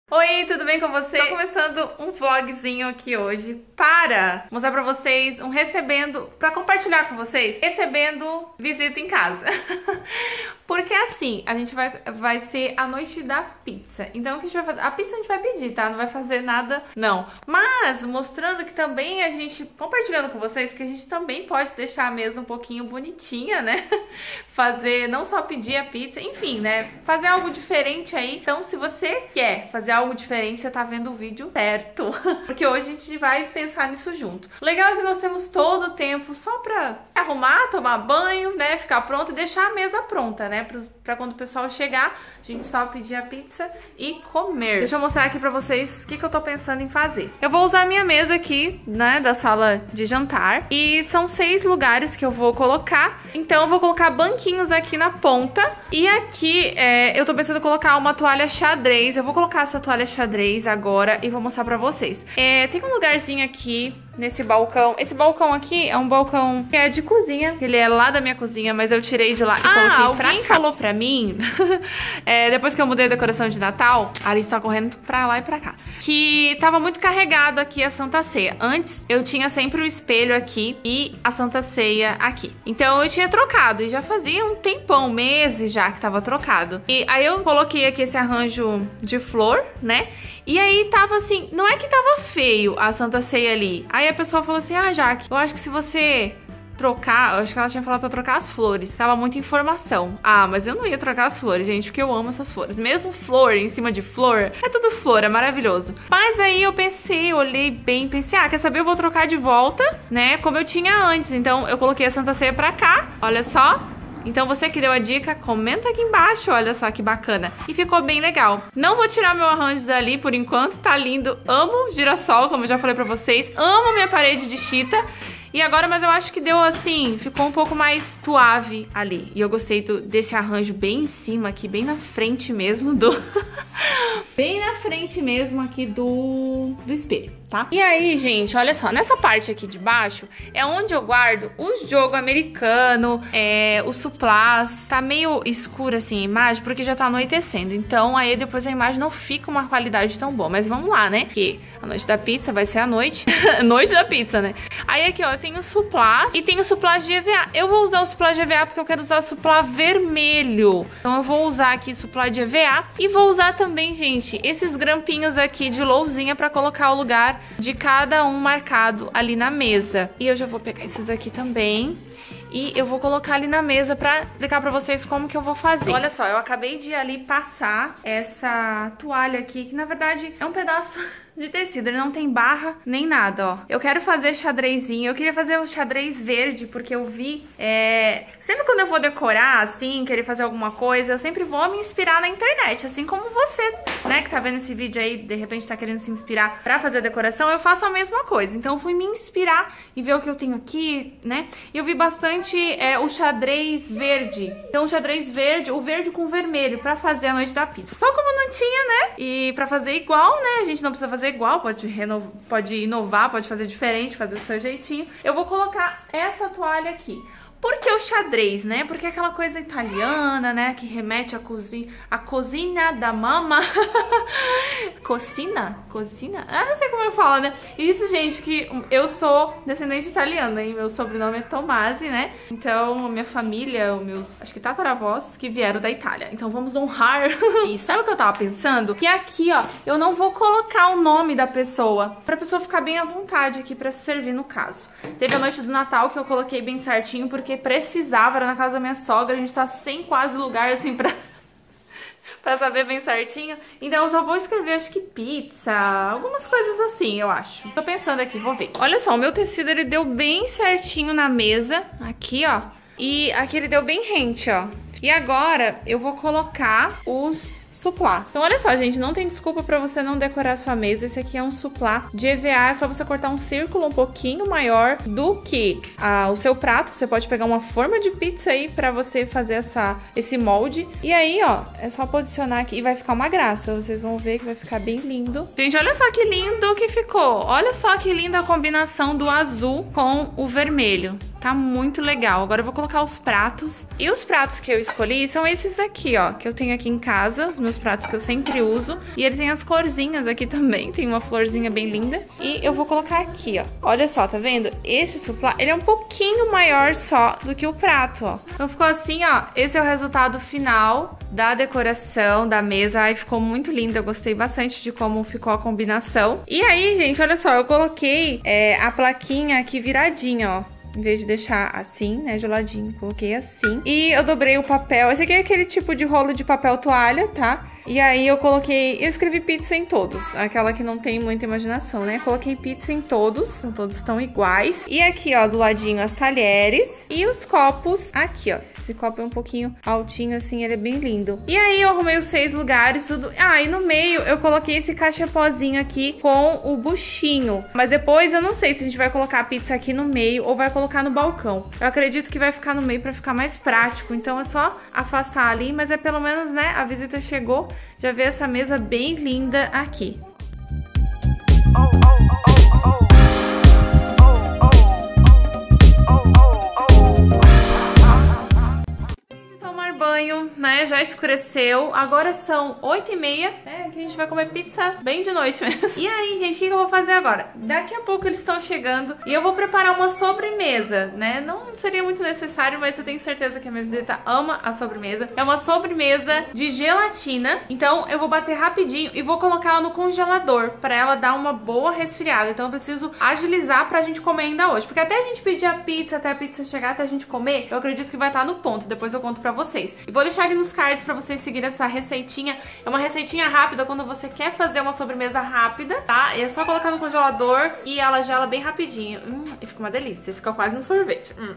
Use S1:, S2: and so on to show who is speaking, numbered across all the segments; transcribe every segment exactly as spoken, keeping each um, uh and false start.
S1: Oi, tudo bem com você? Tô começando um vlogzinho aqui hoje para mostrar pra vocês um recebendo, pra compartilhar com vocês, recebendo visita em casa. Porque assim, a gente vai, vai ser a noite da pizza. Então o que a gente vai fazer? A pizza a gente vai pedir, tá? Não vai fazer nada, não. Mas mostrando que também a gente, compartilhando com vocês, que a gente também pode deixar a mesa um pouquinho bonitinha, né? Fazer, não só pedir a pizza, enfim, né? Fazer algo diferente aí. Então se você quer fazer algo diferente, você tá vendo o vídeo certo. Porque hoje a gente vai pensar nisso junto. O legal é que nós temos todo o tempo só pra arrumar, tomar banho, né? Ficar pronto e deixar a mesa pronta, né? Pra, pra quando o pessoal chegar, a gente só pedir a pizza e comer. Deixa eu mostrar aqui pra vocês o que, que eu tô pensando em fazer. Eu vou usar a minha mesa aqui, né? Da sala de jantar. E são seis lugares que eu vou colocar. Então eu vou colocar banquinhos aqui na ponta. E aqui é, eu tô pensando em colocar uma toalha xadrez. Eu vou colocar essa toalha xadrez agora e vou mostrar pra vocês. É, tem um lugarzinho aqui nesse balcão. Esse balcão aqui é um balcão que é de cozinha. Ele é lá da minha cozinha, mas eu tirei de lá e ah, coloquei alguém pra cá. Falou pra mim, é, depois que eu mudei a decoração de Natal, a Alice tá correndo pra lá e pra cá, que tava muito carregado aqui a Santa Ceia. Antes, eu tinha sempre o espelho aqui e a Santa Ceia aqui. Então, eu tinha trocado e já fazia um tempão, meses já que tava trocado. E aí, eu coloquei aqui esse arranjo de flor, né? E aí, tava assim, não é que tava feio a Santa Ceia ali. Aí, a pessoa falou assim, ah, Jaque, eu acho que se você trocar, eu acho que ela tinha falado pra trocar as flores. Tava muita informação. Ah, mas eu não ia trocar as flores, gente, porque eu amo essas flores. Mesmo flor em cima de flor, é tudo flor, é maravilhoso. Mas aí eu pensei, olhei bem, pensei, ah, quer saber, eu vou trocar de volta, né, como eu tinha antes. Então eu coloquei a Santa Ceia pra cá, olha só. Então você que deu a dica, comenta aqui embaixo, olha só que bacana. E ficou bem legal. Não vou tirar meu arranjo dali por enquanto, tá lindo. Amo girassol, como eu já falei pra vocês. Amo minha parede de chita. E agora, mas eu acho que deu assim, ficou um pouco mais suave ali. E eu gostei do, desse arranjo bem em cima aqui, bem na frente mesmo do... bem na frente mesmo aqui do, do espelho, tá? E aí, gente, olha só, nessa parte aqui de baixo é onde eu guardo os jogo americano, é, os suplás. Tá meio escura assim a imagem, porque já tá anoitecendo. Então aí depois a imagem não fica uma qualidade tão boa. Mas vamos lá, né? Que a noite da pizza vai ser a noite. Noite da pizza, né? Aí aqui, ó, eu tenho suplás e tenho suplás de E V A. Eu vou usar o suplá de E V A porque eu quero usar suplá vermelho. Então eu vou usar aqui suplá de E V A e vou usar também, gente, esses grampinhos aqui de lousinha pra colocar o lugar de cada um marcado ali na mesa. E eu já vou pegar esses aqui também. E eu vou colocar ali na mesa pra explicar pra vocês como que eu vou fazer. Olha só, eu acabei de ali passar essa toalha aqui, que na verdade é um pedaço de tecido, ele não tem barra nem nada, ó. Eu quero fazer xadrezinho, eu queria fazer o xadrez verde, porque eu vi, é... sempre quando eu vou decorar, assim, querer fazer alguma coisa, eu sempre vou me inspirar na internet, assim como você, né, que tá vendo esse vídeo aí, de repente tá querendo se inspirar pra fazer a decoração, eu faço a mesma coisa. Então eu fui me inspirar e ver o que eu tenho aqui, né, e eu vi bastante é, o xadrez verde. Então o xadrez verde, o verde com vermelho, pra fazer a noite da pizza. Só como não tinha, né, e pra fazer igual, né, a gente não precisa fazer igual, pode, renovar, pode inovar, pode fazer diferente, fazer do seu jeitinho. Eu vou colocar essa toalha aqui. Por que o xadrez, né? Porque é aquela coisa italiana, né? Que remete à cozinha, a cozinha da mama. Cocina? Cocina? Ah, não sei como eu falo, né? Isso, gente, que eu sou descendente italiana, hein? Meu sobrenome é Tomasi, né? Então, minha família, os meus, acho que tataravós, que vieram da Itália. Então, vamos honrar. E sabe o que eu tava pensando? Que aqui, ó, eu não vou colocar o nome da pessoa, pra pessoa ficar bem à vontade aqui pra se servir no caso. Teve a noite do Natal que eu coloquei bem certinho, porque porque precisava, era na casa da minha sogra, a gente tá sem quase lugar, assim, pra, pra saber bem certinho. Então eu só vou escrever, acho que pizza, algumas coisas assim, eu acho. Tô pensando aqui, vou ver. Olha só, o meu tecido, ele deu bem certinho na mesa, aqui, ó. E aqui ele deu bem rente, ó. E agora eu vou colocar os suplá. Então olha só, gente, não tem desculpa pra você não decorar a sua mesa. Esse aqui é um suplá de E V A, é só você cortar um círculo um pouquinho maior do que ah, o seu prato. Você pode pegar uma forma de pizza aí pra você fazer essa, esse molde. E aí, ó, é só posicionar aqui e vai ficar uma graça. Vocês vão ver que vai ficar bem lindo. Gente, olha só que lindo que ficou. Olha só que linda a combinação do azul com o vermelho. Tá muito legal. Agora eu vou colocar os pratos. E os pratos que eu escolhi são esses aqui, ó. Que eu tenho aqui em casa. Os meus pratos que eu sempre uso. E ele tem as corzinhas aqui também. Tem uma florzinha bem linda. E eu vou colocar aqui, ó. Olha só, tá vendo? Esse suplá, ele é um pouquinho maior só do que o prato, ó. Então ficou assim, ó. Esse é o resultado final da decoração da mesa. Ai, ficou muito lindo. Eu gostei bastante de como ficou a combinação. E aí, gente, olha só. Eu coloquei é, a plaquinha aqui viradinha, ó. Em vez de deixar assim, né, geladinho, coloquei assim. E eu dobrei o papel. Esse aqui é aquele tipo de rolo de papel toalha, tá? E aí eu coloquei... Eu escrevi pizza em todos. Aquela que não tem muita imaginação, né? Coloquei pizza em todos. Todos estão iguais. E aqui, ó, do ladinho, as talheres. E os copos aqui, ó. Esse copo é um pouquinho altinho, assim, ele é bem lindo. E aí eu arrumei os seis lugares, tudo... Ah, e no meio eu coloquei esse cachapozinho aqui com o buchinho. Mas depois eu não sei se a gente vai colocar a pizza aqui no meio ou vai colocar no balcão. Eu acredito que vai ficar no meio pra ficar mais prático. Então é só afastar ali, mas é pelo menos, né, a visita chegou, já vê essa mesa bem linda aqui. Banho, né? Já escureceu. Agora são oito e meia, né? Que a gente vai comer pizza bem de noite mesmo. E aí, gente, o que eu vou fazer agora? Daqui a pouco eles estão chegando e eu vou preparar uma sobremesa, né? Não seria muito necessário, mas eu tenho certeza que a minha visita ama a sobremesa. É uma sobremesa de gelatina. Então eu vou bater rapidinho e vou colocar ela no congelador pra ela dar uma boa resfriada. Então eu preciso agilizar pra gente comer ainda hoje. Porque até a gente pedir a pizza, até a pizza chegar, até a gente comer, eu acredito que vai estar no ponto. Depois eu conto pra vocês. E vou deixar aqui nos cards pra vocês seguirem essa receitinha. É uma receitinha rápida quando você quer fazer uma sobremesa rápida, tá? E é só colocar no congelador e ela gela bem rapidinho. Hum, e fica uma delícia. Fica quase um sorvete. Hum.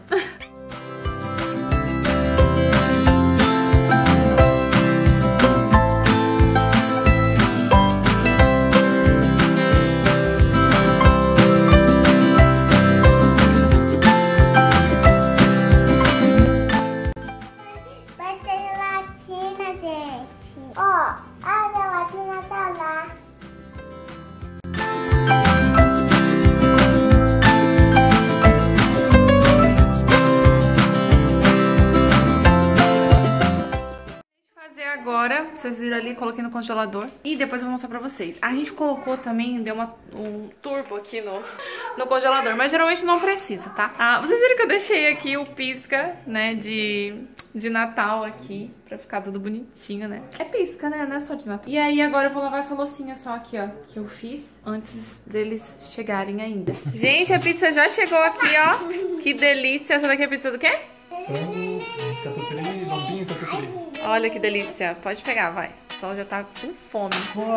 S1: Agora, vocês viram ali, coloquei no congelador. E depois eu vou mostrar pra vocês. A gente colocou também, deu uma, um turbo aqui no, no congelador. Mas geralmente não precisa, tá? Ah, vocês viram que eu deixei aqui o pisca, né, de, de Natal aqui. Pra ficar tudo bonitinho, né? É pisca, né? Não é só de Natal. E aí agora eu vou lavar essa loucinha só aqui, ó. Que eu fiz antes deles chegarem ainda. Gente, a pizza já chegou aqui, ó. Que delícia. Essa daqui é a pizza do quê?
S2: Frango, catupiry, lombinho, catupiry.
S1: Olha que delícia. Pode pegar, vai. O sol já tá com fome.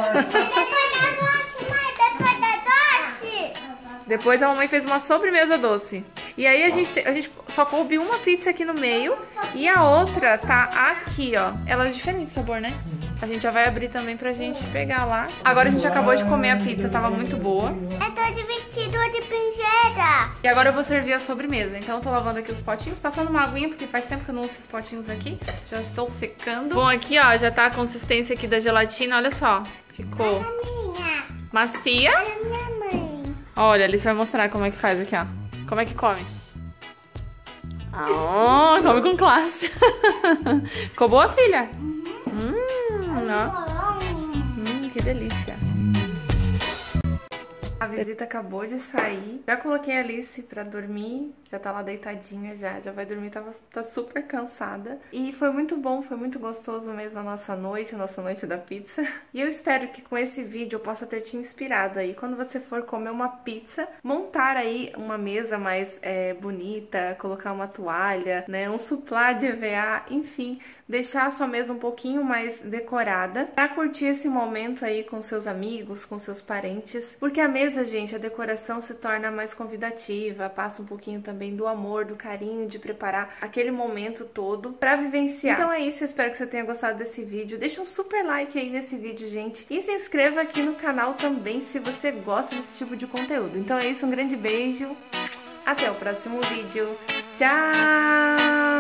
S1: Depois a mamãe fez uma sobremesa doce. E aí a gente, te, a gente só coube uma pizza aqui no meio e a outra tá aqui, ó. Ela é diferente de sabor, né? A gente já vai abrir também pra gente pegar lá. Agora a gente acabou de comer a pizza, tava muito boa.
S3: Eu tô de vestido de pingeira.
S1: E agora eu vou servir a sobremesa. Então eu tô lavando aqui os potinhos, passando uma aguinha, porque faz tempo que eu não uso esses potinhos aqui. Já estou secando. Bom, aqui, ó, já tá a consistência aqui da gelatina, olha só. Ficou macia.
S3: Olha minha mãe.
S1: Olha, a Alice vai mostrar como é que faz aqui, ó. Como é que come? Ah, oh, come com classe. Ficou boa, filha? Hum, ó. Hum, que delícia. A visita acabou de sair. Já coloquei a Alice pra dormir. Já tá lá deitadinha já. Já vai dormir, tá, tá super cansada. E foi muito bom, foi muito gostoso mesmo a nossa noite, a nossa noite da pizza. E eu espero que com esse vídeo eu possa ter te inspirado aí. Quando você for comer uma pizza, montar aí uma mesa mais é, bonita, colocar uma toalha, né? Um suplá de E V A, enfim, deixar a sua mesa um pouquinho mais decorada pra curtir esse momento aí com seus amigos, com seus parentes. Porque a mesa, gente, a decoração se torna mais convidativa, passa um pouquinho também do amor, do carinho, de preparar aquele momento todo pra vivenciar. Então é isso, eu espero que você tenha gostado desse vídeo. Deixa um super like aí nesse vídeo, gente. E se inscreva aqui no canal também se você gosta desse tipo de conteúdo. Então é isso, um grande beijo. Até o próximo vídeo. Tchau!